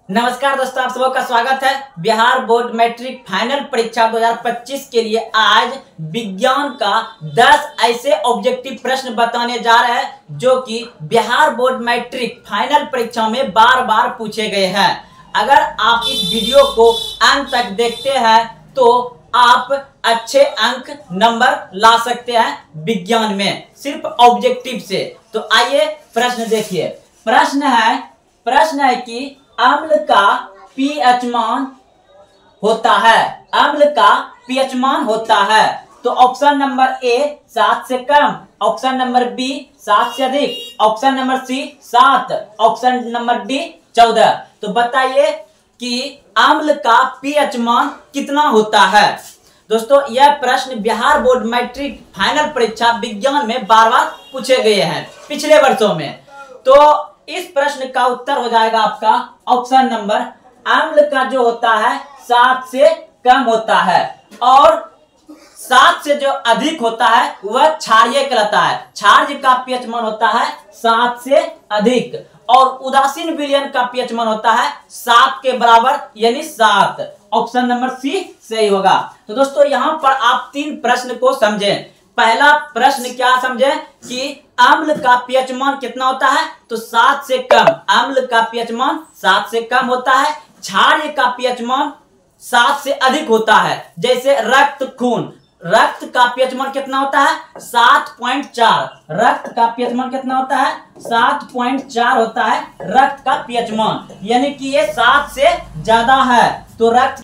नमस्कार दोस्तों, आप सबका स्वागत है। बिहार बोर्ड मैट्रिक फाइनल परीक्षा 2025 के लिए आज विज्ञान का 10 ऐसे ऑब्जेक्टिव प्रश्न बताने जा रहे हैं जो कि बिहार बोर्ड मैट्रिक फाइनल परीक्षा में बार बार पूछे गए हैं। अगर आप इस वीडियो को अंत तक देखते हैं तो आप अच्छे अंक नंबर ला सकते हैं विज्ञान में, सिर्फ ऑब्जेक्टिव से। तो आइए प्रश्न देखिए। प्रश्न है कि अम्ल का पीएच मान होता है। अम्ल का पीएच मान होता है। तो ऑप्शन नंबर ए 7 से कम, ऑप्शन नंबर बी 7 से अधिक, option number C 7, option number D 14। तो बताइए कि अम्ल का पीएच मान कितना होता है। दोस्तों, यह प्रश्न बिहार बोर्ड मैट्रिक फाइनल परीक्षा विज्ञान में बार बार पूछे गए हैं पिछले वर्षों में। तो इस प्रश्न का उत्तर हो जाएगा आपका ऑप्शन नंबर, अम्ल का जो होता है 7 से कम होता है और 7 से जो अधिक होता है वह क्षारीय कहलाता है। क्षार्य का पीएच मान होता है 7 से अधिक और उदासीन विलयन का पीएच मान होता है 7 के बराबर यानी 7। ऑप्शन नंबर सी सही होगा। तो दोस्तों, यहाँ पर आप 3 प्रश्न को समझें। पहला प्रश्न क्या समझे कि अम्ल का पीएच मान कितना होता है, तो 7 से कम। अम्ल का पीएच मान 7 से कम होता है। क्षार्य का पीएच मान 7 से अधिक होता है। जैसे रक्त खून, रक्त का पीएच मान कितना होता है 7.4। रक्त का पीएच मान कितना होता है 7.4 होता है रक्त का पीएच मान, यानी कि ये 7 से ज्यादा है। तो रक्त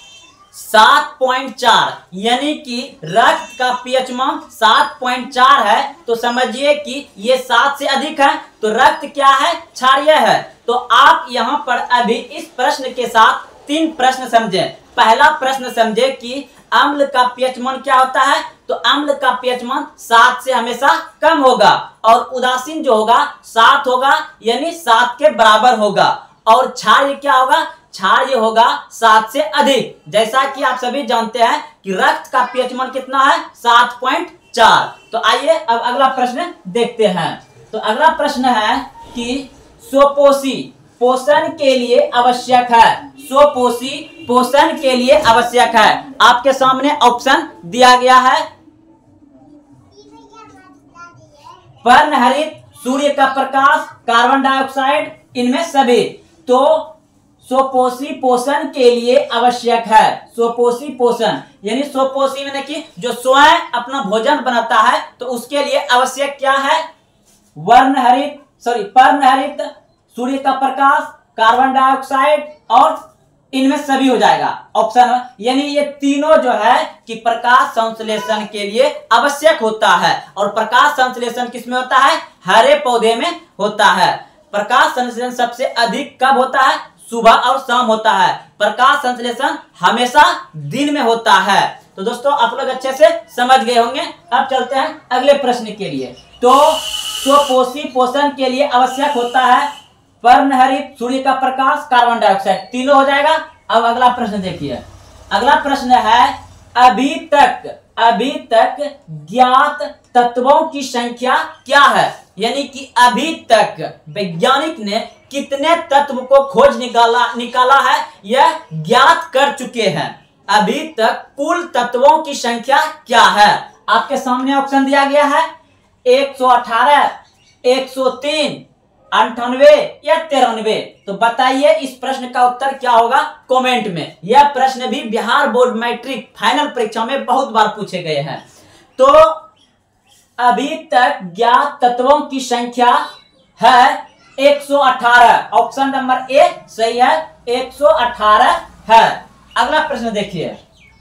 7.4 यानी कि रक्त का पीएच मान 7.4 है। तो समझिए कि ये 7 से अधिक है। तो रक्त क्या है, क्षारीय है। तो आप यहाँ पर अभी इस प्रश्न के साथ 3 प्रश्न समझें। पहला प्रश्न समझे कि अम्ल का पीएच मान क्या होता है, तो अम्ल का पीएच मान 7 से हमेशा कम होगा और उदासीन जो होगा 7 होगा यानी 7 के बराबर होगा। और क्षार्य क्या होगा, क्षार्य होगा 7 से अधिक। जैसा कि आप सभी जानते हैं कि रक्त का पीएच मान कितना है 7.4। तो आइए अब अगला प्रश्न देखते हैं। तो अगला प्रश्न है कि स्वपोषी पोषण के लिए आवश्यक है। स्वपोषी पोषण के लिए आवश्यक है। आपके सामने ऑप्शन दिया गया है, पर्णहरित, सूर्य का प्रकाश, कार्बन डाइऑक्साइड, इनमें सभी। तो स्वपोषी पोषण के लिए आवश्यक है। स्वपोषी पोषण यानी स्वपोषी मैंने कि जो स्वयं अपना भोजन बनाता है, तो उसके लिए आवश्यक क्या है, पर्णहरित, सूर्य का प्रकाश, कार्बन डाइऑक्साइड और इनमें सभी हो जाएगा ऑप्शन। यानी ये तीनों जो है कि प्रकाश संश्लेषण के लिए आवश्यक होता है। और प्रकाश संश्लेषण किसमें होता है, हरे पौधे में होता है। प्रकाश संश्लेषण सबसे अधिक कब होता है, सुबह और शाम होता है। प्रकाश संश्लेषण हमेशा दिन में होता है। तो दोस्तों, आप लोग अच्छे से समझ गए होंगे। अब चलते हैं अगले प्रश्न के लिए। तो स्वपोषी पोषण के लिए आवश्यक होता है पर्णहरित, सूर्य का प्रकाश, कार्बन डाइऑक्साइड, तीनों हो जाएगा। अब अगला प्रश्न देखिए। अगला प्रश्न है, अभी तक ज्ञात तत्वों की संख्या क्या है। यानी कि अभी तक वैज्ञानिक ने कितने तत्व को खोज निकाला है, यह ज्ञात कर चुके हैं। अभी तक कुल तत्वों की संख्या क्या है। आपके सामने ऑप्शन दिया गया है 118, 103, 98 या 93। तो बताइए इस प्रश्न का उत्तर क्या होगा कमेंट में। यह प्रश्न भी बिहार बोर्ड मैट्रिक फाइनल परीक्षा में बहुत बार पूछे गए हैं। तो अभी तक ज्ञात तत्वों की संख्या है 118। ऑप्शन नंबर ए सही है, 118 है। अगला प्रश्न देखिए।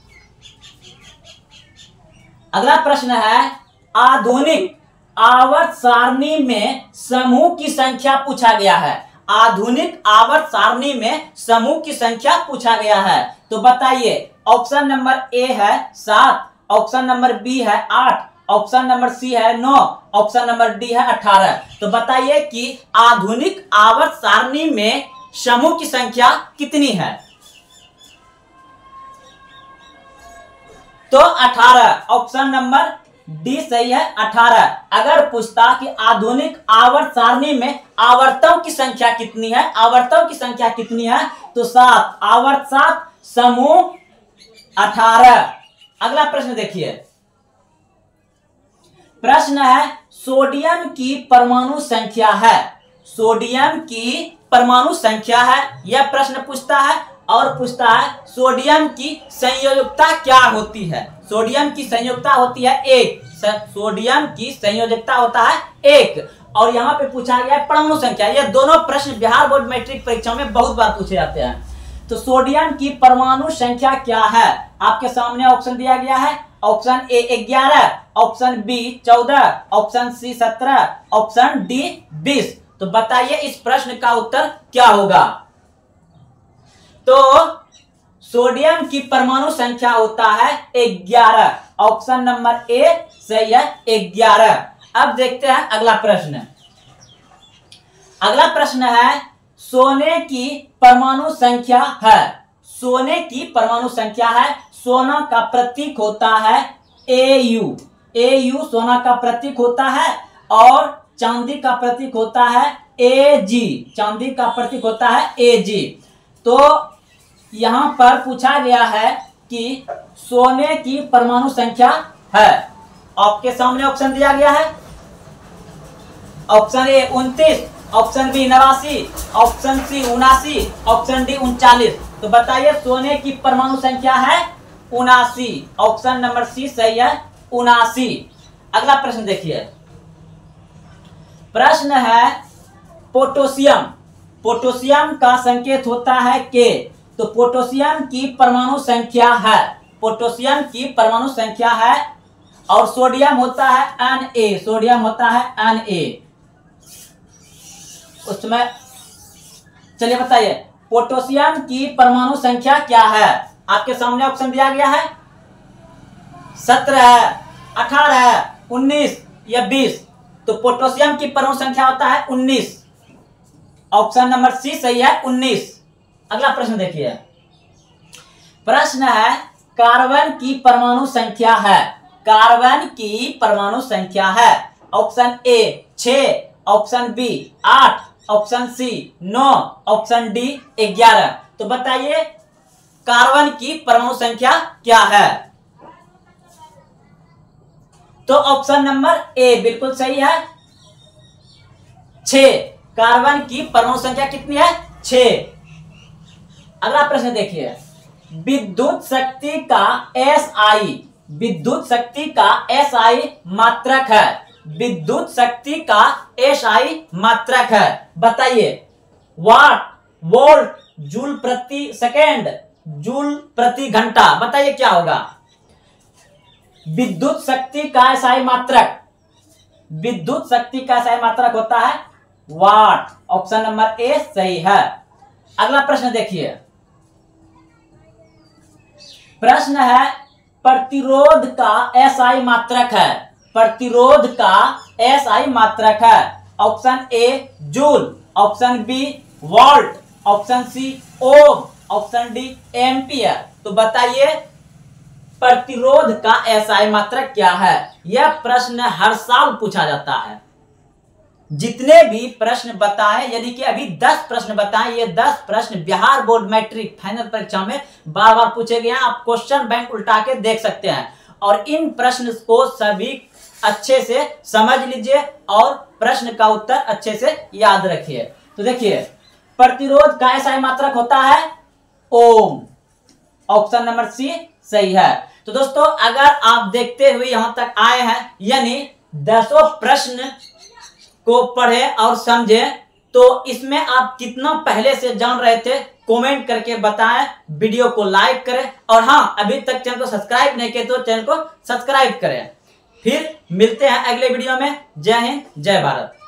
अगला प्रश्न है, आधुनिक आवर्त सारणी में समूह की संख्या पूछा गया है। आधुनिक आवर्त सारणी में समूह की संख्या पूछा गया है। तो बताइए, ऑप्शन नंबर ए है 7, ऑप्शन नंबर बी है 8, ऑप्शन नंबर सी है 9, ऑप्शन नंबर डी है 18। तो बताइए कि आधुनिक आवर्त सारणी में समूह की संख्या कितनी है। तो 18, ऑप्शन नंबर डी सही है 18। अगर पूछता कि आधुनिक आवर्त सारणी में आवर्तों की संख्या कितनी है, आवर्तों की संख्या कितनी है, तो 7, आवर्त 7, समूह 18। अगला प्रश्न देखिए, प्रश्न है सोडियम की परमाणु संख्या है, सोडियम की परमाणु संख्या है, यह प्रश्न पूछता है। और पूछता है सोडियम की संयोजकता क्या होती है, सोडियम की संयोजकता होती है 1, सोडियम की संयोजकता होता है 1। और यहाँ पे पूछा गया है परमाणु संख्या। ये दोनों प्रश्न बिहार बोर्ड मैट्रिक परीक्षा में बहुत बार पूछे जाते हैं। तो सोडियम की परमाणु संख्या क्या है, आपके सामने ऑप्शन दिया गया है। Option A 11, option B 14, option C 17, option D 20। तो बताइए इस प्रश्न का उत्तर क्या होगा। तो सोडियम की परमाणु संख्या होता है 11, ऑप्शन नंबर ए सही है 11। अब देखते हैं अगला प्रश्न। अगला प्रश्न है सोने की परमाणु संख्या है, सोने की परमाणु संख्या है, सोना का प्रतीक होता है Au, Au सोना का प्रतीक होता है, और चांदी का प्रतीक होता है Ag, चांदी का प्रतीक होता है Ag। तो यहां पर पूछा गया है कि सोने की परमाणु संख्या है, आपके सामने ऑप्शन दिया गया है। Option A 29, option B 89, option C 79, option D 39। तो बताइए सोने की परमाणु संख्या है 79, ऑप्शन नंबर सी सही है 79। अगला प्रश्न देखिए, प्रश्न है पोटेशियम, पोटेशियम का संकेत होता है के। तो पोटेशियम की परमाणु संख्या है, पोटेशियम की परमाणु संख्या है, और सोडियम होता है Na, सोडियम होता है Na। उसमें चलिए बताइए पोटेशियम की परमाणु संख्या क्या है, आपके सामने ऑप्शन दिया गया है 17 है, 18 है, 19 या 20। तो पोटेशियम की परमाणु संख्या होता है 19, ऑप्शन नंबर सी सही है 19। अगला प्रश्न देखिए, प्रश्न है कार्बन की परमाणु संख्या है, कार्बन की परमाणु संख्या है। Option A 6, option B 8, option C 9, option D 11। तो बताइए कार्बन की परमाणु संख्या क्या है। तो ऑप्शन नंबर ए बिल्कुल सही है 6, कार्बन की परमाणु संख्या कितनी है 6। अगला प्रश्न देखिए, विद्युत शक्ति का SI, विद्युत शक्ति का SI मात्रक है, विद्युत शक्ति का SI मात्रक है। बताइए वाट, वोल्ट, जूल प्रति सेकेंड, जूल प्रति घंटा। बताइए क्या होगा विद्युत शक्ति का SI मात्रक, विद्युत शक्ति का SI मात्रक होता है वाट, ऑप्शन नंबर ए सही है। अगला प्रश्न देखिए, प्रश्न है प्रतिरोध का SI मात्रक है, प्रतिरोध का SI मात्रक है। Option A joule, option B volt, option C ohm, option D ampere. तो बताइए प्रतिरोध का SI मात्रक क्या है। यह प्रश्न हर साल पूछा जाता है, जितने भी प्रश्न बताएं, यानी कि अभी 10 प्रश्न बताएं, ये 10 प्रश्न बिहार बोर्ड मैट्रिक फाइनल परीक्षा में बार बार पूछे गए हैं। आप क्वेश्चन बैंक उल्टा के देख सकते हैं, और इन प्रश्न को सभी अच्छे से समझ लीजिए और प्रश्न का उत्तर अच्छे से याद रखिए। तो देखिए प्रतिरोध का SI मात्रक होता है ओम, ऑप्शन नंबर सी सही है। तो दोस्तों अगर आप देखते हुए यहां तक आए हैं, यानी 10 प्रश्न को पढ़े और समझे, तो इसमें आप कितना पहले से जान रहे थे कमेंट करके बताएं, वीडियो को लाइक करें, और हाँ अभी तक चैनल को सब्सक्राइब नहीं किए तो चैनल को सब्सक्राइब करें। फिर मिलते हैं अगले वीडियो में। जय हिंद, जय भारत।